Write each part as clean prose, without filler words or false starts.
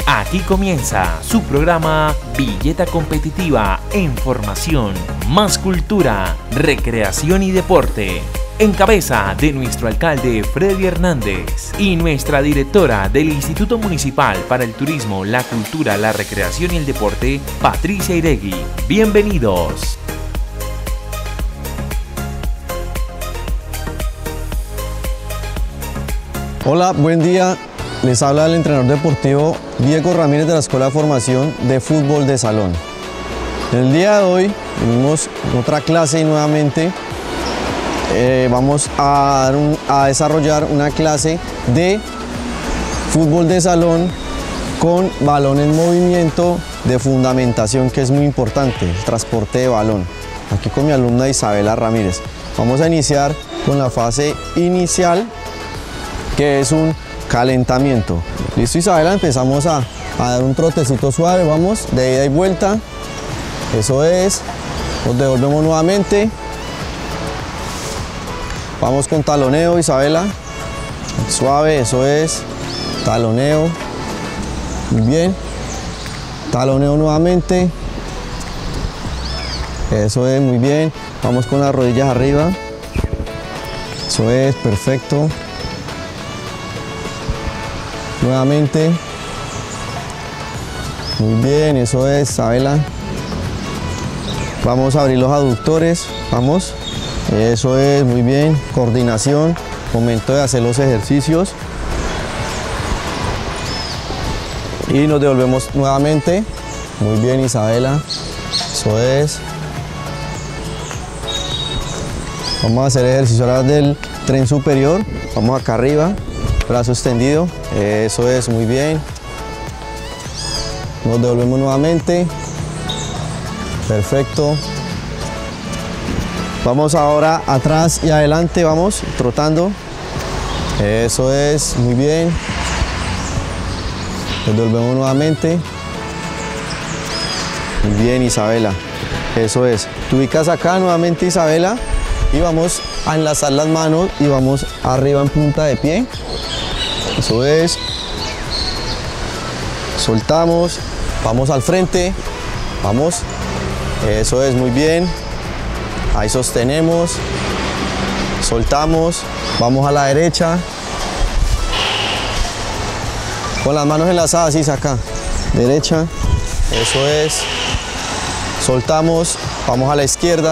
Aquí comienza su programa Villeta Competitiva en Formación, Más Cultura, Recreación y Deporte. En cabeza de nuestro alcalde Freddy Hernández y nuestra directora del Instituto Municipal para el Turismo, la Cultura, la Recreación y el Deporte, Patricia Iregui. Bienvenidos. Hola, buen día. Les habla el entrenador deportivo Diego Ramírez de la Escuela de Formación de Fútbol de Salón. El día de hoy venimos en otra clase y nuevamente vamos a desarrollar una clase de fútbol de salón con balón en movimiento de fundamentación, que es muy importante, el transporte de balón. Aquí con mi alumna Isabela Ramírez. Vamos a iniciar con la fase inicial, que es un calentamiento. Listo, Isabela, empezamos a dar un trotecito suave, vamos, de ida y vuelta. Eso es, nos devolvemos nuevamente. Vamos con taloneo, Isabela. Suave, eso es, taloneo. Muy bien. Taloneo nuevamente. Eso es, muy bien. Vamos con las rodillas arriba. Eso es, perfecto. Nuevamente. Muy bien, eso es, Isabela. Vamos a abrir los aductores, vamos. Eso es, muy bien. Coordinación, momento de hacer los ejercicios. Y nos devolvemos nuevamente. Muy bien, Isabela. Eso es. Vamos a hacer ejercicio ahora del tren superior. Vamos acá arriba. Brazo extendido, eso es, muy bien. Nos devolvemos nuevamente. Perfecto. Vamos ahora atrás y adelante, vamos, trotando. Eso es, muy bien. Nos devolvemos nuevamente. Muy bien, Isabela. Eso es. Te ubicas acá nuevamente, Isabela, y vamos a enlazar las manos y vamos arriba en punta de pie. Eso es. Soltamos. Vamos al frente. Vamos. Eso es, muy bien. Ahí sostenemos. Soltamos. Vamos a la derecha. Con las manos enlazadas, y acá. Derecha. Eso es. Soltamos. Vamos a la izquierda.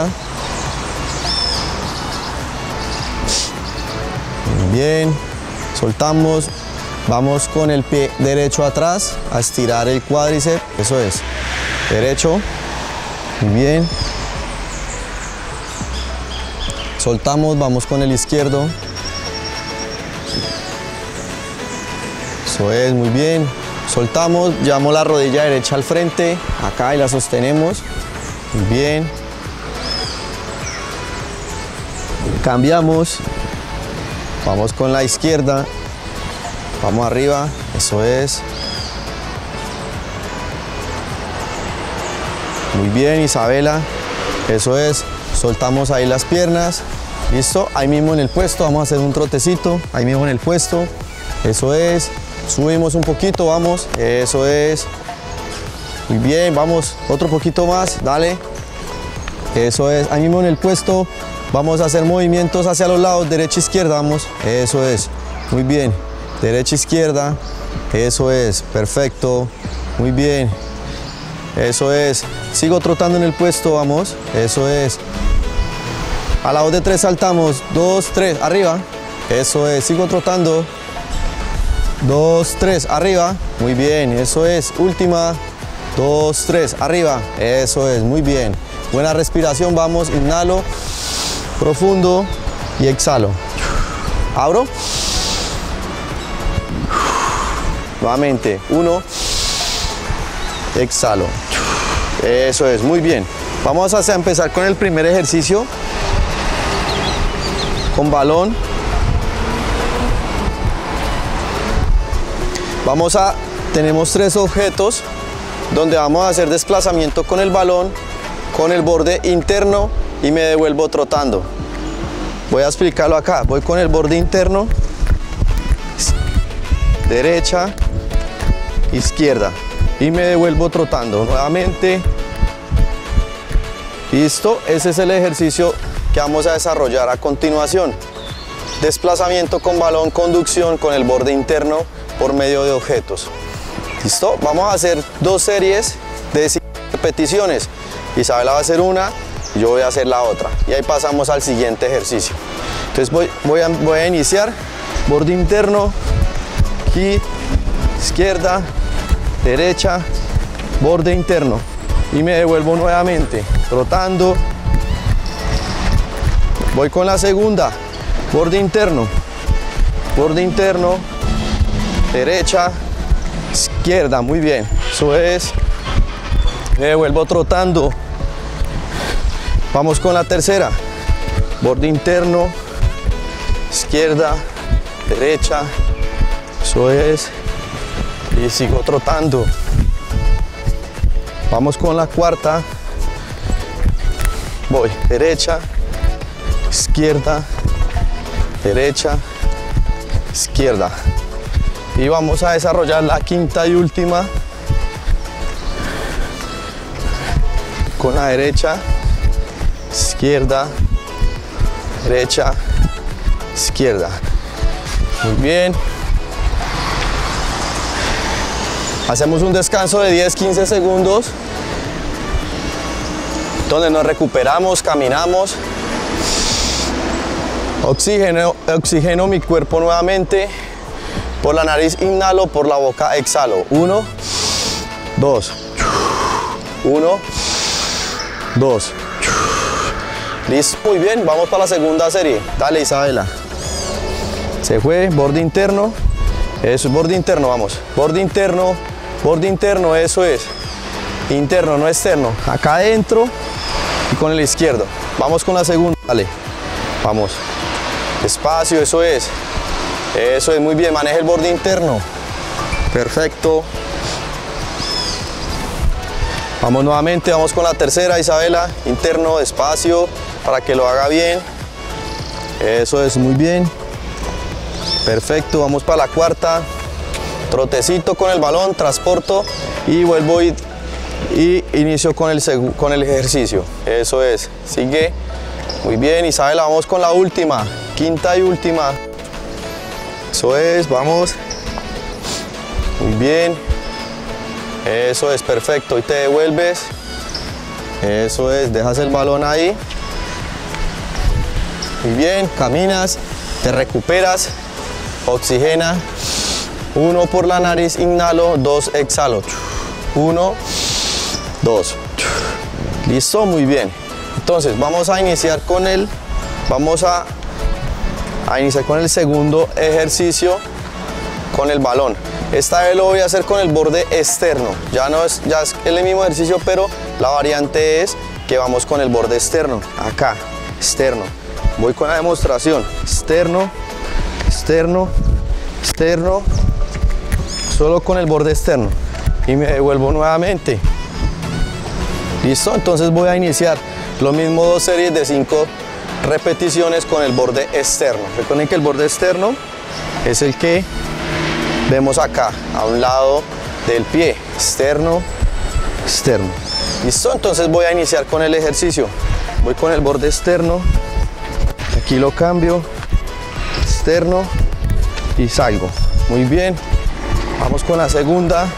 Muy bien. Soltamos. Vamos con el pie derecho atrás a estirar el cuádriceps. Eso es. Derecho. Muy bien. Soltamos. Vamos con el izquierdo. Eso es. Muy bien. Soltamos. Llevamos la rodilla derecha al frente. Acá y la sostenemos. Muy bien. Cambiamos. Vamos con la izquierda. Vamos arriba, eso es. Muy bien, Isabela. Eso es. Soltamos ahí las piernas. Listo, ahí mismo en el puesto. Vamos a hacer un trotecito. Ahí mismo en el puesto. Eso es. Subimos un poquito, vamos. Eso es. Muy bien, vamos. Otro poquito más, dale. Eso es. Ahí mismo en el puesto. Vamos a hacer movimientos hacia los lados, derecha, izquierda, vamos. Eso es. Muy bien. Derecha, izquierda. Eso es. Perfecto. Muy bien. Eso es. Sigo trotando en el puesto, vamos. Eso es. A la voz de 3 saltamos. 2, 3, arriba. Eso es. Sigo trotando. 2, 3, arriba. Muy bien. Eso es. Última. 2, 3, arriba. Eso es. Muy bien. Buena respiración, vamos. Inhalo. Profundo. Y exhalo. Abro. Nuevamente, 1, exhalo. Eso es, muy bien. Vamos a empezar con el primer ejercicio. Con balón. Tenemos 3 objetos donde vamos a hacer desplazamiento con el balón, con el borde interno y me devuelvo trotando. Voy a explicarlo acá. Voy con el borde interno, derecha, izquierda. Y me devuelvo trotando nuevamente. Listo, ese es el ejercicio que vamos a desarrollar a continuación. Desplazamiento con balón, conducción con el borde interno por medio de objetos. ¿Listo? Vamos a hacer 2 series de 5 repeticiones. Isabela va a hacer una, yo voy a hacer la otra. Y ahí pasamos al siguiente ejercicio. Entonces voy a iniciar. Borde interno, aquí, izquierda, derecha, borde interno. Y me devuelvo nuevamente, trotando. Voy con la segunda. Borde interno, derecha, izquierda, muy bien, eso es. Me devuelvo trotando. Vamos con la tercera. Borde interno, izquierda, derecha, eso es. Y sigo trotando. Vamos con la cuarta. Voy derecha, izquierda, derecha, izquierda. Y vamos a desarrollar la quinta y última con la derecha, izquierda, derecha, izquierda. Muy bien. Hacemos un descanso de 10-15 segundos donde nos recuperamos, caminamos. Oxigeno mi cuerpo nuevamente. Por la nariz inhalo, por la boca exhalo. 1, 2. 1, 2. Listo, muy bien, vamos para la segunda serie. Dale, Isabela. Se fue, borde interno. Eso es borde interno, vamos. Borde interno, eso es. Interno, no externo. Acá adentro y con el izquierdo. Vamos con la segunda, dale. Vamos. Despacio, eso es. Eso es, muy bien, maneja el borde interno. Perfecto. Vamos nuevamente, vamos con la tercera, Isabela. Interno, despacio, para que lo haga bien. Eso es, muy bien. Perfecto, vamos para la cuarta. Trotecito con el balón, transporto y vuelvo y inicio con el ejercicio. Eso es, sigue. Muy bien, Isabela, vamos con la última. Quinta y última. Eso es, vamos. Muy bien. Eso es, perfecto. Y te devuelves. Eso es, dejas el balón ahí. Muy bien, caminas, te recuperas, oxigena. 1 por la nariz, inhalo, 2, exhalo. 1, 2. Listo, muy bien. Entonces, vamos a iniciar con el segundo ejercicio con el balón. Esta vez lo voy a hacer con el borde externo. Ya es el mismo ejercicio, pero la variante es que vamos con el borde externo. Acá, externo. Voy con la demostración. Externo, externo, externo. Solo con el borde externo. Y me devuelvo nuevamente. ¿Listo? Entonces voy a iniciar lo mismo, 2 series de 5 repeticiones con el borde externo. Recuerden que el borde externo es el que vemos acá, a un lado del pie. Externo, externo. ¿Listo? Entonces voy a iniciar con el ejercicio. Voy con el borde externo. Aquí lo cambio. Externo y salgo. Muy bien. Vamos con la segunda.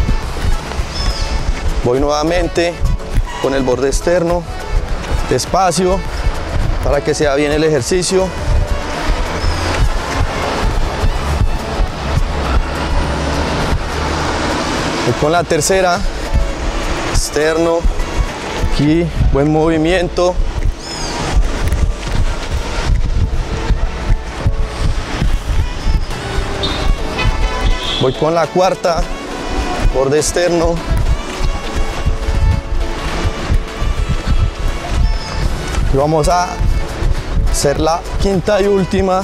Voy nuevamente con el borde externo. Despacio, para que sea bien el ejercicio. Voy con la tercera. Externo. Aquí, buen movimiento. Voy con la cuarta. Borde externo. Y vamos a hacer la quinta y última.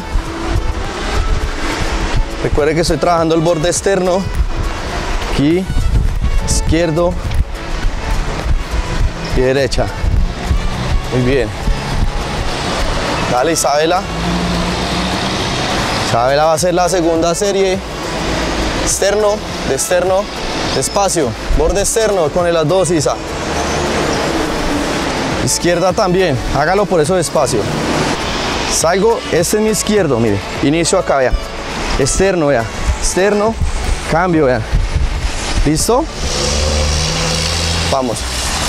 Recuerde que estoy trabajando el borde externo. Aquí, izquierdo y derecha. Muy bien. Dale, Isabela. Isabela va a hacer la segunda serie. Externo, de externo, despacio, borde externo con las dos, Isa. Izquierda también, hágalo por eso despacio. Salgo, este es mi izquierdo, mire, inicio acá, vea. Externo, vea, externo, cambio, vea. ¿Listo? Vamos.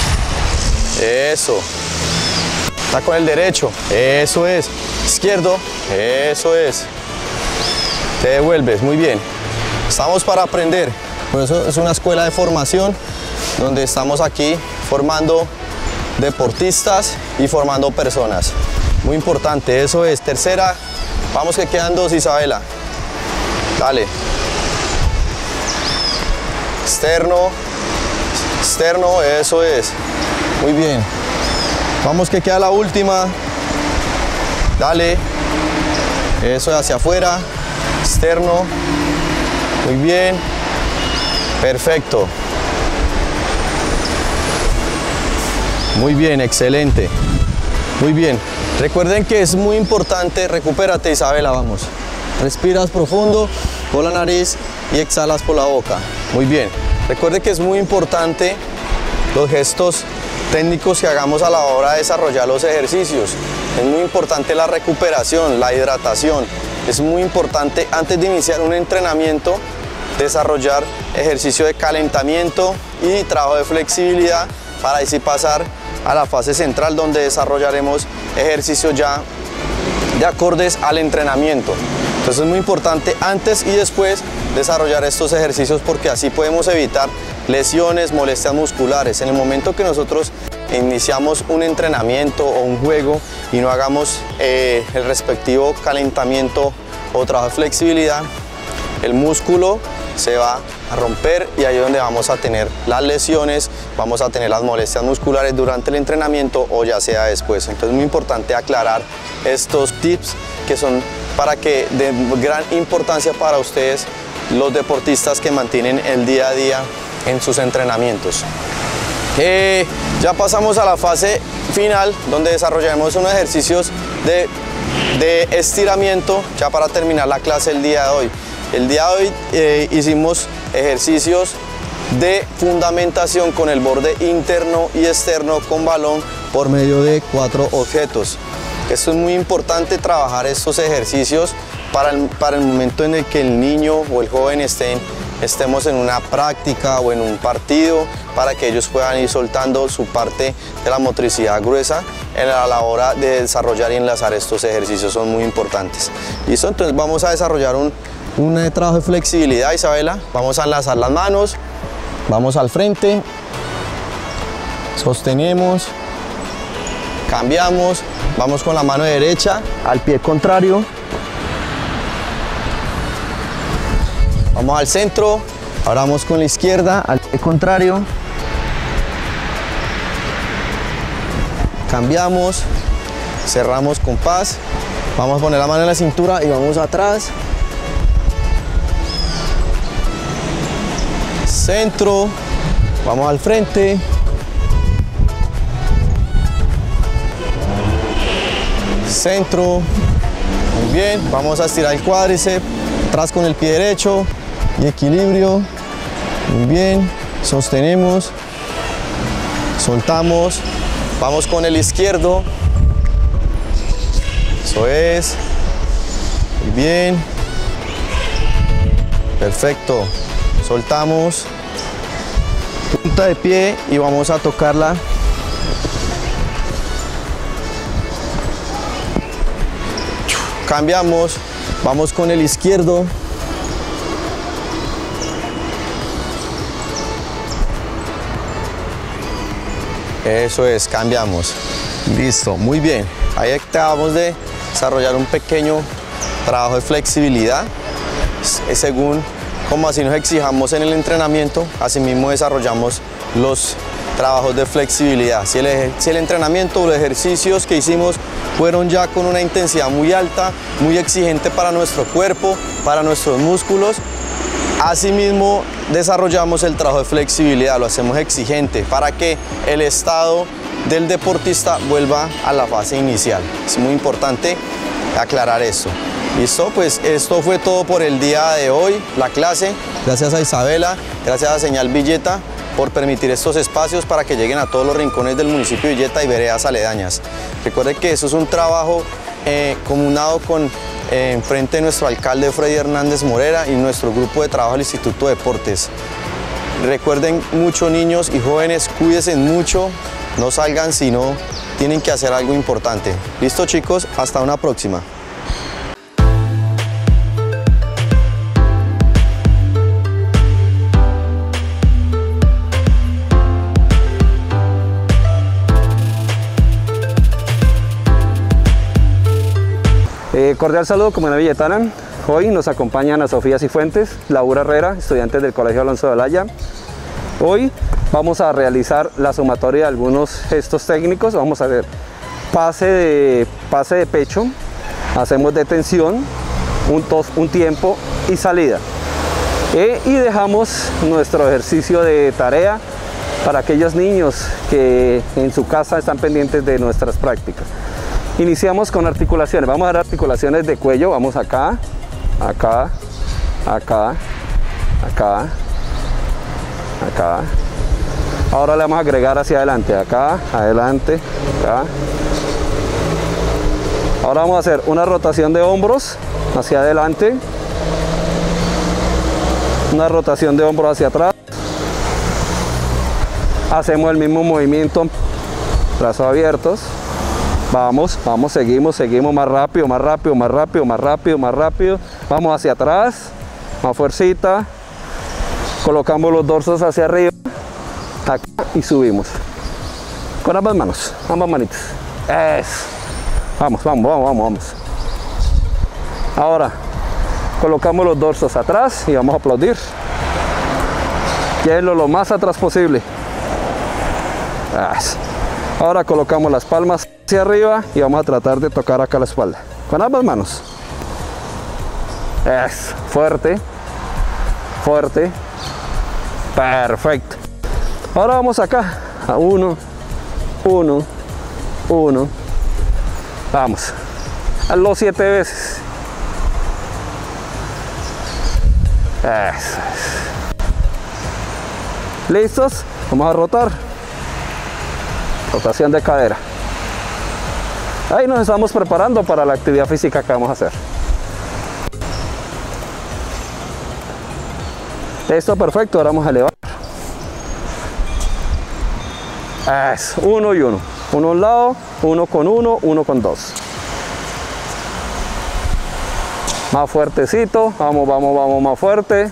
Eso. Está con el derecho, eso es. Izquierdo, eso es. Te devuelves, muy bien. Estamos para aprender. Por eso es una escuela de formación donde estamos aquí formando deportistas y formando personas. Muy importante, eso es. Tercera, vamos que quedan dos, Isabela. Dale. Externo, externo, eso es. Muy bien. Vamos que queda la última. Dale. Eso es, hacia afuera. Externo. Muy bien. Perfecto. Muy bien, excelente. Muy bien. Recuerden que es muy importante, recupérate, Isabela, vamos. Respiras profundo por la nariz y exhalas por la boca. Muy bien. Recuerden que es muy importante los gestos técnicos que hagamos a la hora de desarrollar los ejercicios. Es muy importante la recuperación, la hidratación. Es muy importante antes de iniciar un entrenamiento desarrollar ejercicio de calentamiento y trabajo de flexibilidad para así pasar a la fase central donde desarrollaremos ejercicios ya de acordes al entrenamiento. Entonces es muy importante antes y después desarrollar estos ejercicios porque así podemos evitar lesiones, molestias musculares. En el momento que nosotros iniciamos un entrenamiento o un juego y no hagamos el respectivo calentamiento o trabajo de flexibilidad, el músculo se va a romper y ahí es donde vamos a tener las lesiones, vamos a tener las molestias musculares durante el entrenamiento o ya sea después. Entonces es muy importante aclarar estos tips que son para que de gran importancia para ustedes, los deportistas que mantienen el día a día en sus entrenamientos. Ya pasamos a la fase final donde desarrollaremos unos ejercicios de estiramiento ya para terminar la clase el día de hoy. El día de hoy hicimos ejercicios de fundamentación con el borde interno y externo con balón por medio de 4 objetos. Esto es muy importante trabajar estos ejercicios para el momento en el que el niño o el joven estemos en una práctica o en un partido para que ellos puedan ir soltando su parte de la motricidad gruesa a la hora de desarrollar y enlazar estos ejercicios, son muy importantes. ¿Listo? Entonces vamos a desarrollar un trabajo de flexibilidad, Isabela. Vamos a enlazar las manos, vamos al frente, sostenemos, cambiamos, vamos con la mano derecha al pie contrario, vamos al centro, ahora vamos con la izquierda al pie contrario, cambiamos, cerramos con paz, vamos a poner la mano en la cintura y vamos atrás, centro, vamos al frente, centro, muy bien, vamos a estirar el cuádriceps, atrás con el pie derecho y equilibrio, muy bien, sostenemos, soltamos, vamos con el izquierdo, eso es, muy bien, perfecto, soltamos, punta de pie y vamos a tocarla. Cambiamos, vamos con el izquierdo. Eso es, cambiamos. Listo, muy bien. Ahí acabamos de desarrollar un pequeño trabajo de flexibilidad. Según como así nos exijamos en el entrenamiento, así mismo desarrollamos los trabajos de flexibilidad. Si el entrenamiento o los ejercicios que hicimos fueron ya con una intensidad muy alta, muy exigente para nuestro cuerpo, para nuestros músculos, asimismo desarrollamos el trabajo de flexibilidad, lo hacemos exigente para que el estado del deportista vuelva a la fase inicial. Es muy importante aclarar esto. ¿Listo? Pues esto fue todo por el día de hoy, la clase. Gracias a Isabela, gracias a Señal Villeta por permitir estos espacios para que lleguen a todos los rincones del municipio de Villeta y veredas aledañas. Recuerde que eso es un trabajo comunado con frente de nuestro alcalde Freddy Hernández Morera y nuestro grupo de trabajo del Instituto de Deportes. Recuerden mucho, niños y jóvenes, cuídense mucho, no salgan si no tienen que hacer algo importante. ¿Listo, chicos? Hasta una próxima. Cordial saludo, comunidad villetana. Hoy nos acompañan a Sofía Cifuentes, Laura Herrera, estudiantes del Colegio Alonso de Olaya. Hoy vamos a realizar la sumatoria de algunos gestos técnicos. Vamos a ver pase de pecho, hacemos detención, un tiempo y salida. Y dejamos nuestro ejercicio de tarea para aquellos niños que en su casa están pendientes de nuestras prácticas. Iniciamos con articulaciones. Vamos a dar articulaciones de cuello. Vamos acá, acá, acá, acá, acá. Ahora le vamos a agregar hacia adelante, acá, adelante, acá. Ahora vamos a hacer una rotación de hombros hacia adelante, una rotación de hombros hacia atrás. Hacemos el mismo movimiento, brazos abiertos. Vamos, vamos, seguimos, más rápido, más rápido, más rápido, más rápido, más rápido. Vamos hacia atrás, más fuercita. Colocamos los dorsos hacia arriba, acá y subimos. Con ambas manos, ambas manitas. Eso. Vamos, vamos, vamos, vamos, vamos. Ahora, colocamos los dorsos atrás y vamos a aplaudir. Llévenlo lo más atrás posible. Eso. Ahora colocamos las palmas hacia arriba y vamos a tratar de tocar acá la espalda con ambas manos. Es fuerte, fuerte, perfecto. Ahora vamos acá a 1, 1, 1. Vamos, hazlo 7 veces. Eso es. ¿Listos? Vamos a rotar. Rotación de cadera. Ahí nos estamos preparando para la actividad física que vamos a hacer. Listo, perfecto. Ahora vamos a elevar. Es 1 y 1. Uno a un lado, uno con uno, uno con dos. Más fuertecito. Vamos, vamos, vamos, más fuerte.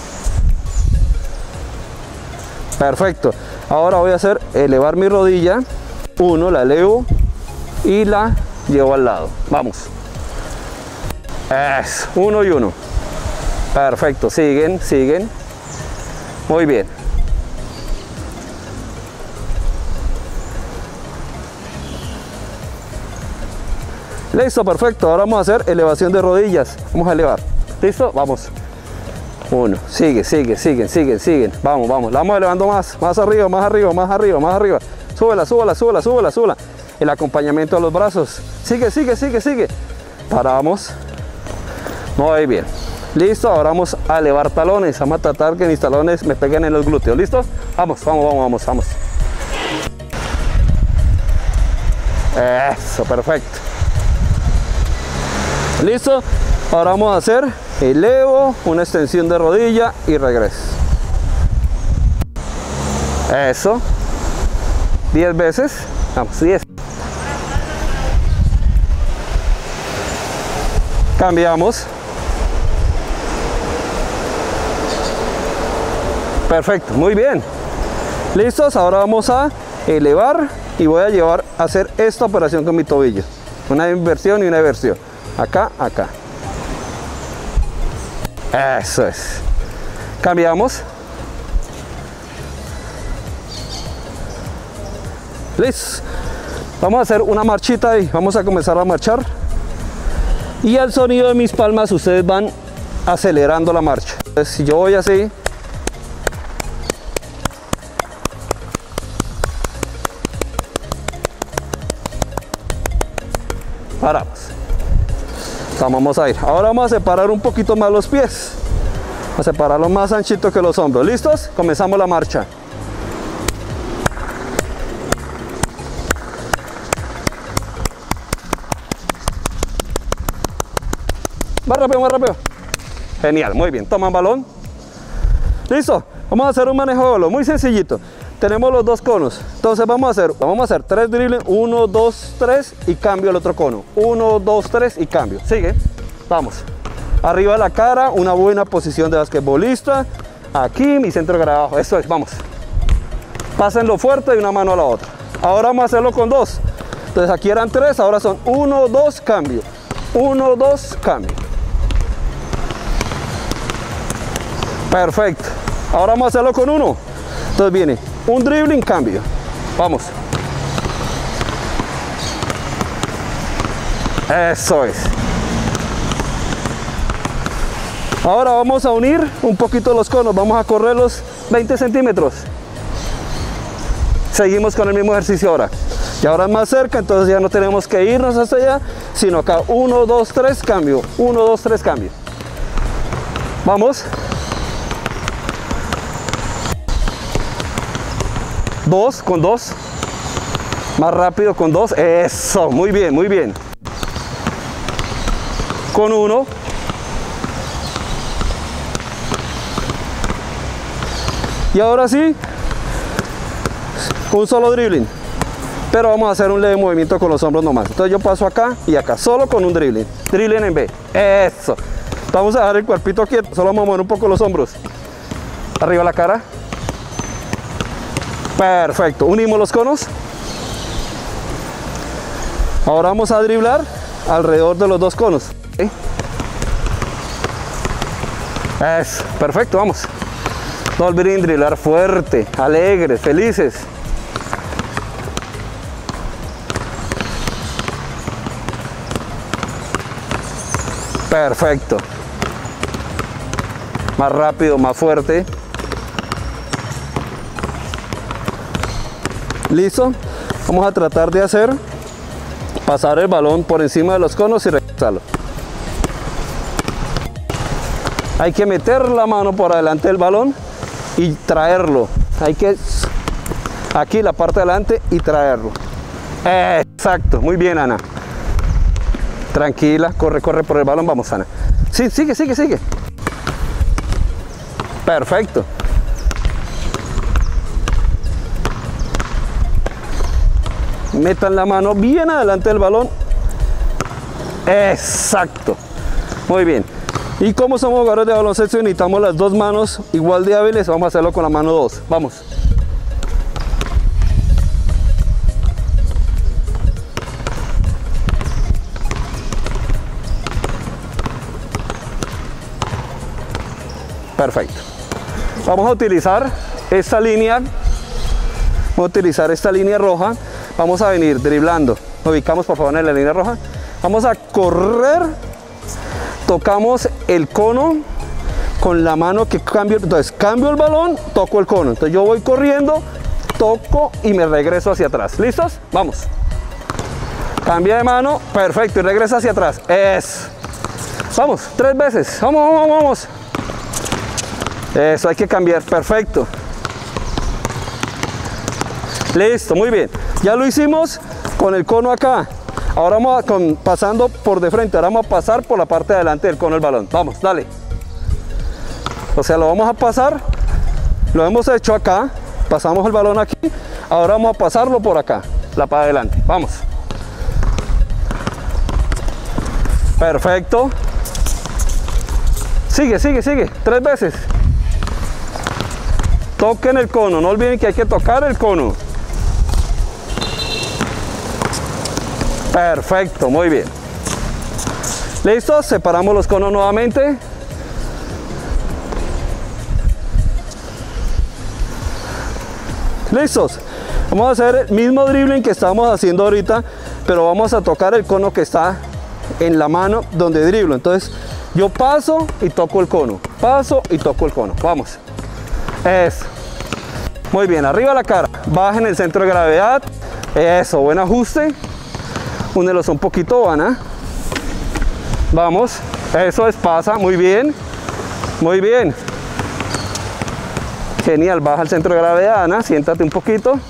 Perfecto. Ahora voy a hacer elevar mi rodilla. 1, la elevo y la llevo al lado. Vamos. Es 1 y 1. Perfecto. Siguen, siguen. Muy bien. Listo, perfecto. Ahora vamos a hacer elevación de rodillas. Vamos a elevar. ¿Listo? Vamos. 1, sigue, sigue, siguen, siguen, siguen. Vamos, vamos, la vamos elevando más arriba, más arriba, más arriba, más arriba. Súbela, súbela, súbela, súbela, súbela. El acompañamiento a los brazos. Sigue, sigue, sigue, sigue. Paramos. Muy bien. Listo, ahora vamos a elevar talones. Vamos a tratar que mis talones me peguen en los glúteos. ¿Listos? Vamos, vamos, vamos, vamos, vamos. Eso, perfecto. ¿Listo? Ahora vamos a hacer elevo, una extensión de rodilla y regreso. Eso. 10 veces. Vamos, 10. Cambiamos. Perfecto, muy bien. ¿Listos? Ahora vamos a elevar y voy a llevar a hacer esta operación con mi tobillo. Una inversión y una eversión. Acá, acá. Eso es. Cambiamos. Listo. Vamos a hacer una marchita ahí. Vamos a comenzar a marchar. Y al sonido de mis palmas ustedes van acelerando la marcha. Entonces, si yo voy así, paramos. Vamos a ir. Ahora vamos a separar un poquito más los pies. a separarlo más anchito que los hombros. ¿Listos? Comenzamos la marcha. Más rápido, más rápido. Genial, muy bien. Toma el balón. Listo. Vamos a hacer un manejo de balón muy sencillito. Tenemos los dos conos. Entonces vamos a hacer 3 dribles. 1, 2, 3 y cambio el otro cono. 1, 2, 3 y cambio. Sigue. Vamos. Arriba de la cara, una buena posición de basquetbolista. Aquí, mi centro grabado. Eso es, vamos. Pásenlo fuerte de una mano a la otra. Ahora vamos a hacerlo con 2. Entonces aquí eran 3, ahora son 1, 2, cambio. 1, 2, cambio. Perfecto. Ahora vamos a hacerlo con 1. Entonces viene un dribbling, cambio. Vamos. Eso es. Ahora vamos a unir un poquito los conos. Vamos a correrlos 20 centímetros. Seguimos con el mismo ejercicio ahora. Y ahora es más cerca, entonces ya no tenemos que irnos hasta allá, sino acá 1, 2, 3, cambio. 1, 2, 3, cambio. Vamos. 2 con 2. Más rápido con 2. Eso, muy bien, muy bien. Con 1. Y ahora sí, un solo dribbling. Pero vamos a hacer un leve movimiento con los hombros nomás. Entonces yo paso acá y acá, solo con un dribbling. Dribbling en B. Eso. Vamos a dejar el cuerpito quieto. Solo vamos a mover un poco los hombros. Arriba la cara. Perfecto. Unimos los conos. Ahora vamos a driblar alrededor de los dos conos. ¿Sí? Eso. Perfecto, vamos. No olviden driblar fuerte, alegres, felices. Perfecto. Más rápido, más fuerte. Listo. Vamos a tratar de hacer pasar el balón por encima de los conos y regresarlo. Hay que meter la mano por adelante del balón y traerlo. Hay que aquí la parte de adelante y traerlo. Exacto, muy bien, Ana. Tranquila, corre, corre por el balón. Vamos, Ana. Sí, sigue, sigue, sigue. Perfecto. Metan la mano bien adelante del balón. Exacto. Muy bien. Y como somos jugadores de baloncesto y necesitamos las dos manos igual de hábiles, vamos a hacerlo con la mano 2. Vamos. Perfecto. Vamos a utilizar esta línea. Vamos a utilizar esta línea roja. Vamos a venir driblando. Nos ubicamos por favor en la línea roja. Vamos a correr. Tocamos el cono con la mano que cambio. Entonces cambio el balón, toco el cono. Entonces yo voy corriendo, toco y me regreso hacia atrás. ¿Listos? Vamos. Cambia de mano. Perfecto. Y regresa hacia atrás. Vamos, 3 veces. Vamos, vamos, vamos. Eso hay que cambiar. Perfecto. Listo, muy bien. Ya lo hicimos con el cono acá. Ahora vamos pasando por de frente. Ahora vamos a pasar por la parte de adelante del cono del balón. Vamos, dale. O sea, lo vamos a pasar. Lo hemos hecho acá. Pasamos el balón aquí. Ahora vamos a pasarlo por acá. La para adelante. Vamos. Perfecto. Sigue, sigue, sigue. 3 veces. Toquen el cono. No olviden que hay que tocar el cono. Perfecto, muy bien. ¿Listos? Separamos los conos nuevamente. ¿Listos? Vamos a hacer el mismo dribbling que estábamos haciendo ahorita, pero vamos a tocar el cono que está en la mano donde driblo. Entonces, yo paso y toco el cono. Paso y toco el cono. Vamos. Eso. Muy bien, arriba la cara. Bajen el centro de gravedad. Eso, buen ajuste. Únelos un poquito, Ana. Vamos. Eso es, pasa. Muy bien. Muy bien. Genial, baja el centro de gravedad, Ana, siéntate un poquito.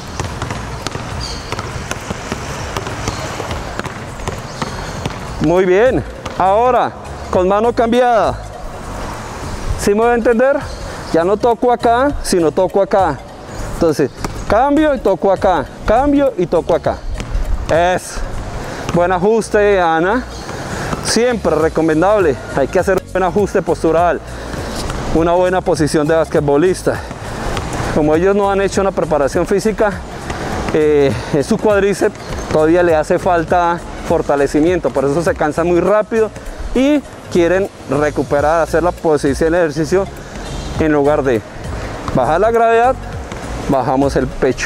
Muy bien. Ahora, con mano cambiada. ¿Sí me voy a entender? Ya no toco acá, sino toco acá. Entonces, cambio y toco acá, cambio y toco acá. Es buen ajuste, Ana. Siempre recomendable. Hay que hacer un buen ajuste postural. Una buena posición de basquetbolista. Como ellos no han hecho una preparación física, su cuádriceps todavía le hace falta fortalecimiento, por eso se cansan muy rápido y quieren recuperar, hacer la posición del ejercicio. En lugar de bajar la gravedad, bajamos el pecho.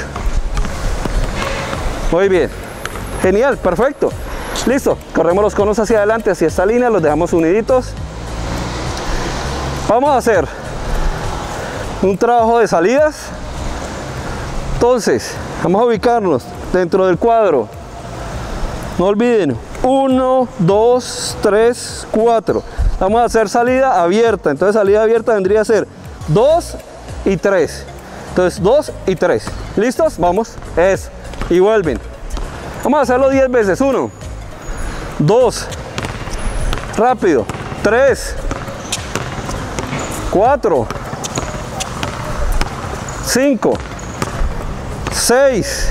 Muy bien, genial, perfecto. Listo, corremos los conos hacia adelante, hacia esta línea, los dejamos uniditos. Vamos a hacer un trabajo de salidas. Entonces, vamos a ubicarnos dentro del cuadro. No olviden, 1, 2, 3, 4. Vamos a hacer salida abierta. Entonces salida abierta vendría a ser 2 y 3. Entonces 2 y 3. ¿Listos? Vamos. Eso. Y vuelven. Vamos a hacerlo 10 veces. 1, 2. Rápido. 3, 4, 5, 6,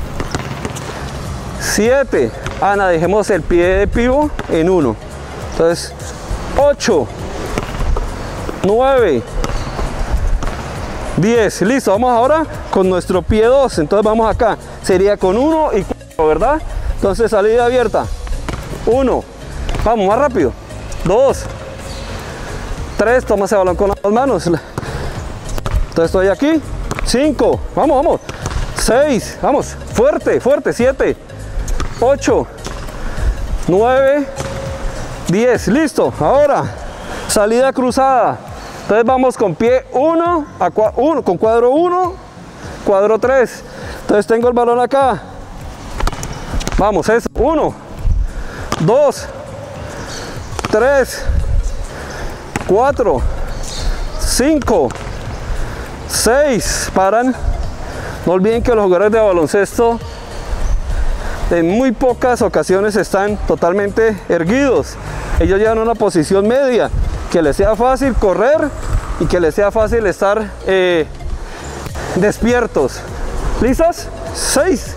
7. Ana, dejemos el pie de pivot en 1. Entonces 8, 9, 10. Listo, vamos ahora con nuestro pie 2. Entonces vamos acá. Sería con 1 y 4, ¿verdad? Entonces salida abierta. 1. Vamos, más rápido. 2. 3. Toma ese balón con las manos. Entonces estoy aquí. 5. Vamos, vamos. 6. Vamos. Fuerte, fuerte. 7. 8. 9. 10. Listo. Ahora salida cruzada. Entonces vamos con pie 1 a 1, con cuadro 1, cuadro 3. Entonces tengo el balón acá. Vamos, es 1, 2, 3, 4, 5, 6. Paran. No olviden que los jugadores de baloncesto en muy pocas ocasiones están totalmente erguidos. Ellos llevan una posición media, que les sea fácil correr y que les sea fácil estar despiertos. ¿Listos? 6,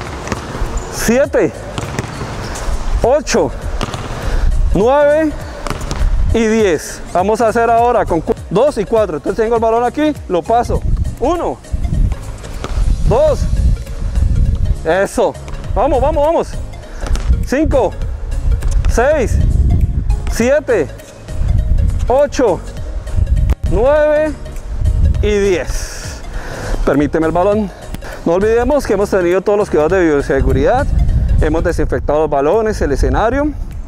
7, 8, 9 y 10. Vamos a hacer ahora con 2 y 4. Entonces tengo el balón aquí, lo paso. 1, 2. Eso. Vamos, vamos, vamos. 5, 6, 7, 8, 9 y 10. Permíteme el balón. No olvidemos que hemos tenido todos los cuidados de bioseguridad. Hemos desinfectado los balones, el escenario.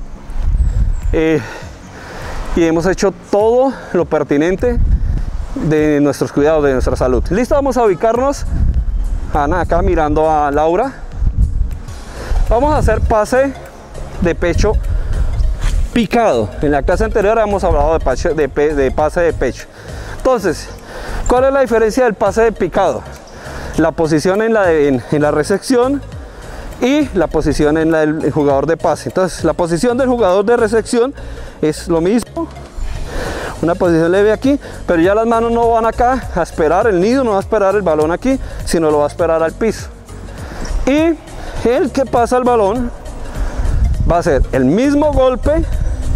Y hemos hecho todo lo pertinente de nuestros cuidados, de nuestra salud. Listo, vamos a ubicarnos. Ana acá mirando a Laura. Vamos a hacer pase de pecho picado. En la clase anterior hemos hablado de pase de pecho. Entonces, ¿cuál es la diferencia del pase de picado? La posición en la recepción y la posición en el jugador de pase. Entonces, la posición del jugador de recepción es lo mismo, una posición leve aquí, pero ya las manos no van acá a esperar, el nido no va a esperar el balón aquí, sino lo va a esperar al piso. Y el que pasa el balón va a hacer el mismo golpe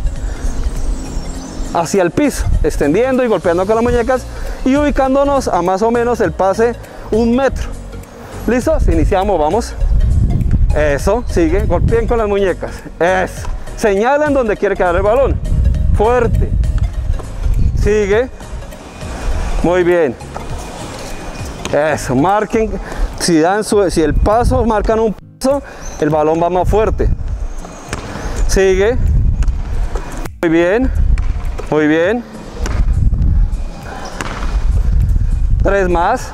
hacia el piso, extendiendo y golpeando con las muñecas y ubicándonos a más o menos el pase 1 metro. ¿Listos? Iniciamos, vamos. Eso, sigue, golpeen con las muñecas. Eso. Señalen donde quiere quedar el balón. Fuerte. Sigue. Muy bien. Eso, marquen. Si el paso, marcan un paso, el balón va más fuerte. Sigue. Muy bien. Muy bien. 3 más.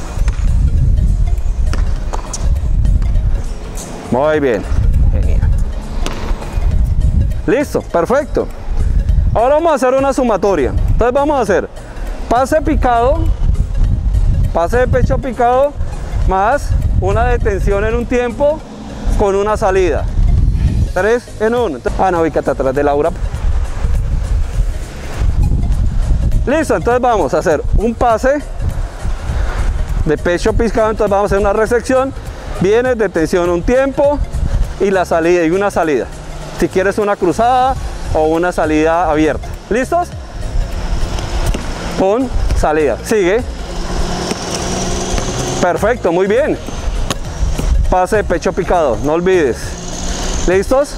Muy bien. Genial. Listo, perfecto. Ahora vamos a hacer una sumatoria. Entonces vamos a hacer pase picado, pase de pecho picado, más una detención en un tiempo con una salida. 3 en 1. Ana, ubícate atrás de Laura. Listo, entonces vamos a hacer un pase de pecho picado, entonces vamos a hacer una recepción, viene detención un tiempo y la salida y una salida. Si quieres una cruzada o una salida abierta. ¿Listos? Con salida. Sigue. Perfecto, muy bien. Pase de pecho picado, no olvides. ¿Listos?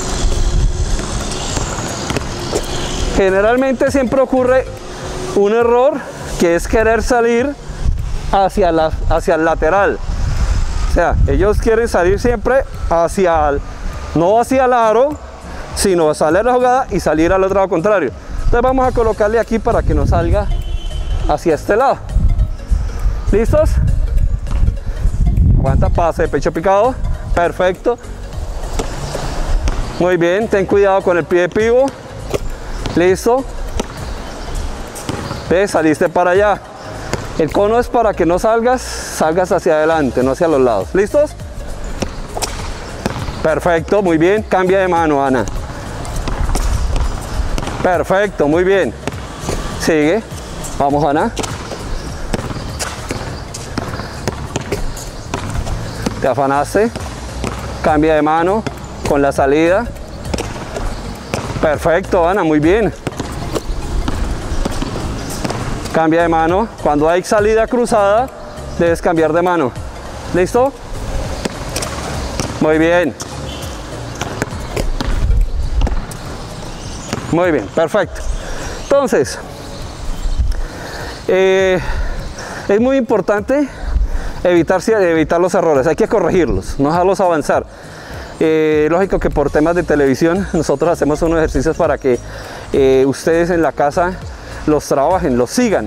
Generalmente siempre ocurre un error, que es querer salir hacia el lateral. O sea, ellos quieren salir siempre no hacia el aro, sino salir la jugada y salir al otro lado contrario. Entonces vamos a colocarle aquí para que nos salga hacia este lado. ¿Listos? Aguanta, pase de pecho picado. Perfecto. Muy bien, ten cuidado con el pie de pivo. Listo. ¿Ves? Saliste para allá. El cono es para que no salgas hacia adelante, no hacia los lados. ¿Listos? Perfecto, muy bien. Cambia de mano, Ana. Perfecto, muy bien. Sigue. Vamos, Ana. Te afanaste. Cambia de mano con la salida. Perfecto, Ana, muy bien. Cambia de mano. Cuando hay salida cruzada, debes cambiar de mano. ¿Listo? Muy bien. Muy bien, perfecto. Entonces, es muy importante evitar los errores. Hay que corregirlos, no dejarlos avanzar. Lógico que por temas de televisión nosotros hacemos unos ejercicios para que ustedes en la casa los trabajen, los sigan.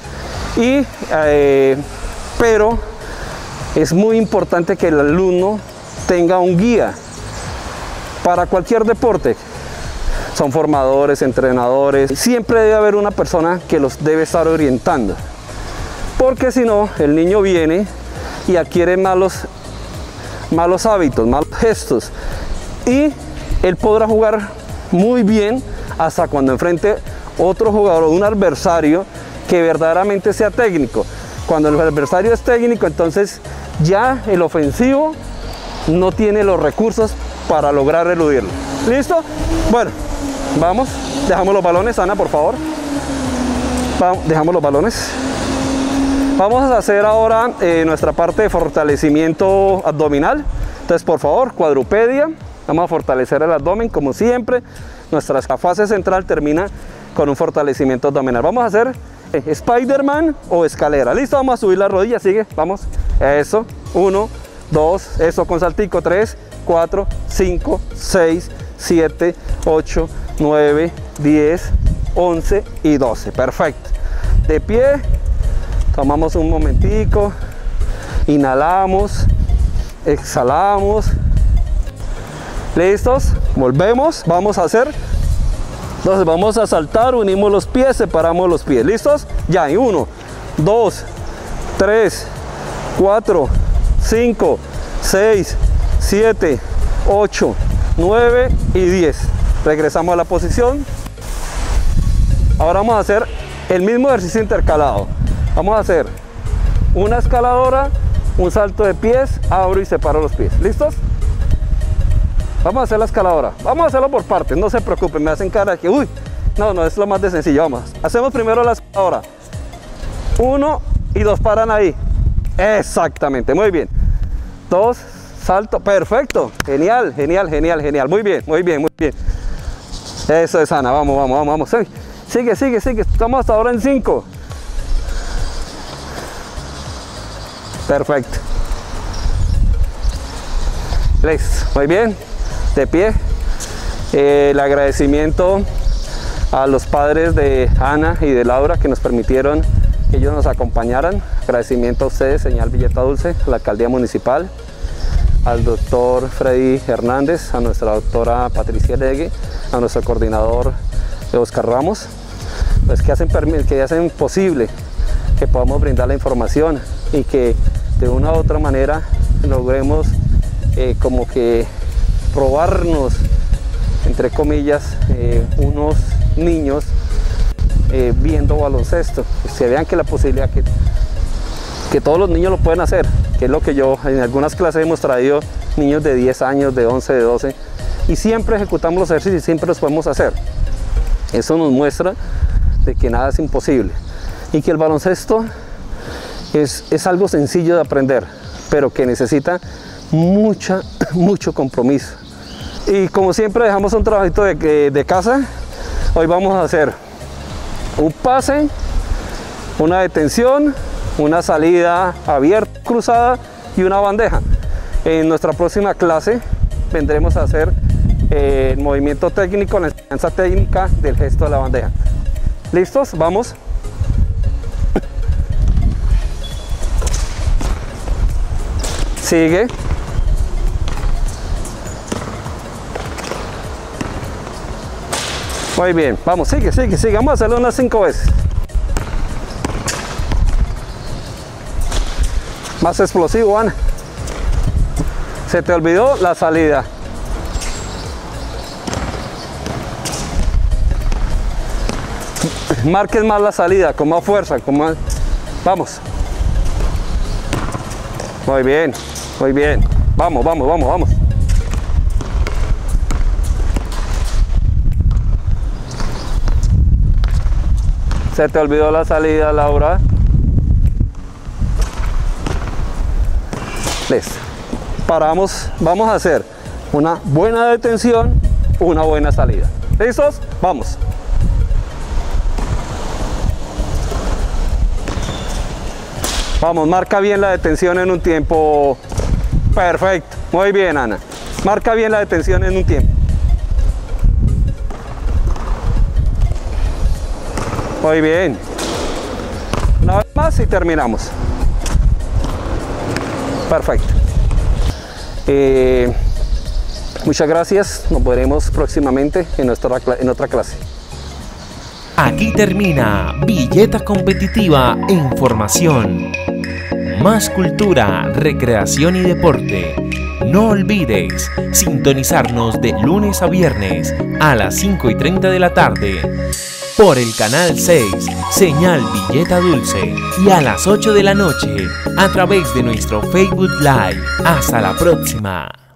Pero es muy importante que el alumno tenga un guía para cualquier deporte. Son formadores, entrenadores. Siempre debe haber una persona que los debe estar orientando. Porque si no, el niño viene y adquiere malos hábitos, malos gestos. Y él podrá jugar muy bien hasta cuando enfrente otro jugador o un adversario que verdaderamente sea técnico. Cuando el adversario es técnico, entonces ya el ofensivo no tiene los recursos para lograr eludirlo. ¿Listo? Bueno, vamos, dejamos los balones, Ana, por favor. Dejamos los balones. Vamos a hacer ahora nuestra parte de fortalecimiento abdominal. Entonces, por favor, cuadrupedia. Vamos a fortalecer el abdomen como siempre. Nuestra fase central termina con un fortalecimiento abdominal. Vamos a hacer Spider-Man o escalera. Listo, vamos a subir la rodilla, sigue, vamos. Eso, 1, 2, eso con saltico, 3, 4, 5, 6, 7, 8, 9, 10, 11 y 12. Perfecto. De pie, tomamos un momentico, inhalamos, exhalamos. ¿Listos? Volvemos, vamos a hacer. Entonces vamos a saltar, unimos los pies, separamos los pies. ¿Listos? Ya, y 1, 2, 3, 4, 5, 6, 7, 8, 9 y 10. Regresamos a la posición. Ahora vamos a hacer el mismo ejercicio intercalado. Vamos a hacer una escaladora, un salto de pies, abro y separo los pies. ¿Listos? Vamos a hacer la escaladora. Vamos a hacerlo por partes, no se preocupen, me hacen cara de que, uy, no, es lo más de sencillo. Vamos, hacemos primero la escaladora. 1 y 2 paran ahí. Exactamente, muy bien. 2, salto, perfecto. Genial, genial, genial, genial. Muy bien, muy bien, muy bien. Eso es, Ana, vamos, vamos, vamos. Sigue, sigue, sigue. Estamos hasta ahora en 5. Perfecto. Listo, muy bien. De pie. El agradecimiento a los padres de Ana y de Laura que nos permitieron que ellos nos acompañaran. Agradecimiento a ustedes, señal Villeta Dulce, a la alcaldía municipal, al doctor Freddy Hernández, a nuestra doctora Patricia Legue, a nuestro coordinador Oscar Ramos. pues que hacen posible que podamos brindar la información y que de una u otra manera logremos como que probarnos, entre comillas, unos niños viendo baloncesto, que se vean que la posibilidad que todos los niños lo pueden hacer, que es lo que yo en algunas clases hemos traído niños de 10 años, de 11, de 12, y siempre ejecutamos los ejercicios y siempre los podemos hacer. Eso nos muestra de que nada es imposible y que el baloncesto es algo sencillo de aprender, pero que necesita mucho compromiso. Y como siempre dejamos un trabajito de casa. Hoy vamos a hacer un pase, una detención, una salida abierta, cruzada y una bandeja. En nuestra próxima clase vendremos a hacer el movimiento técnico, la enseñanza técnica del gesto de la bandeja. ¿Listos? Vamos. Sigue. Muy bien, vamos, sigue, vamos a hacerlo unas 5 veces. Más explosivo, Ana. Se te olvidó la salida. Marques más la salida, con más fuerza, con más... Vamos. Muy bien, muy bien. Vamos. Se te olvidó la salida, Laura. Listo. Paramos. Vamos a hacer una buena detención, una buena salida. ¿Listos? Vamos. Vamos, marca bien la detención en un tiempo. Perfecto. Muy bien, Ana. Marca bien la detención en un tiempo. Muy bien. Una vez más y terminamos. Perfecto. Muchas gracias. Nos veremos próximamente en otra clase. Aquí termina Billeta Competitiva en Formación. Más cultura, recreación y deporte. No olvides sintonizarnos de lunes a viernes a las 5:30 de la tarde por el canal 6, señal Villeta Dulce, y a las 8 de la noche a través de nuestro Facebook Live. Hasta la próxima.